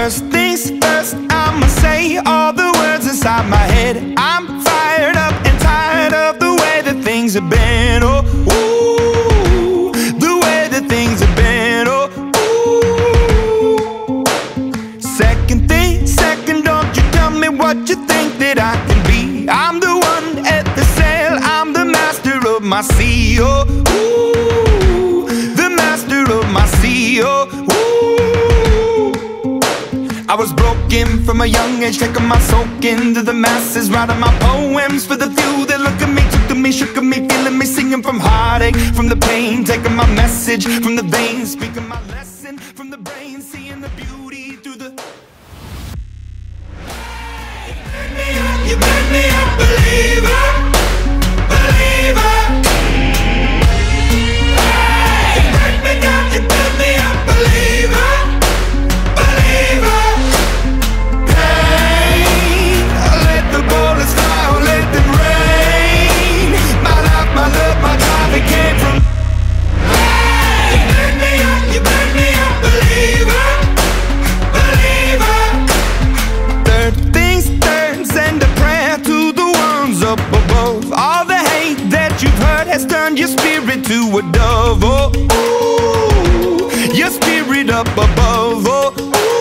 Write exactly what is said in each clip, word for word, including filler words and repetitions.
First things first, I'ma say all the words inside my head. I'm fired up and tired of the way that things have been. Oh, ooh, the way that things have been. Oh, ooh. Second thing, second, don't you tell me what you think that I can be. I'm the one at the sail, I'm the master of my sea. Oh, ooh, the master of my sea. Oh, ooh. I was broken from a young age, taking my soak into the masses, writing my poems for the few that look at me, took to me, shook at me, feeling me, singing from heartache, from the pain, taking my message from the veins, speaking my lesson from the brain, seeing the beauty through the... You made me a believer, believer. You break me down, you build me a believer, believer. Pain, I let the bullets fly, I let them rain. My life, my love, my drive, it came from. You made me a, you made me a believer, believer. Third things third, send a prayer to the ones up above. All the hate that you've heard has turned your spirit to a dove. Oh, ooh, your spirit up above. Oh,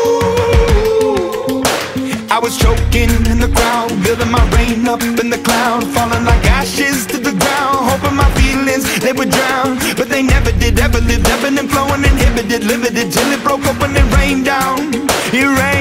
ooh. I was choking in the crowd, building my rain up in the cloud, falling like ashes to the ground, hoping my feelings, they would drown. But they never did, ever lived, ebbing and flowing, inhibited, limited, till it broke open and rained down. It rained.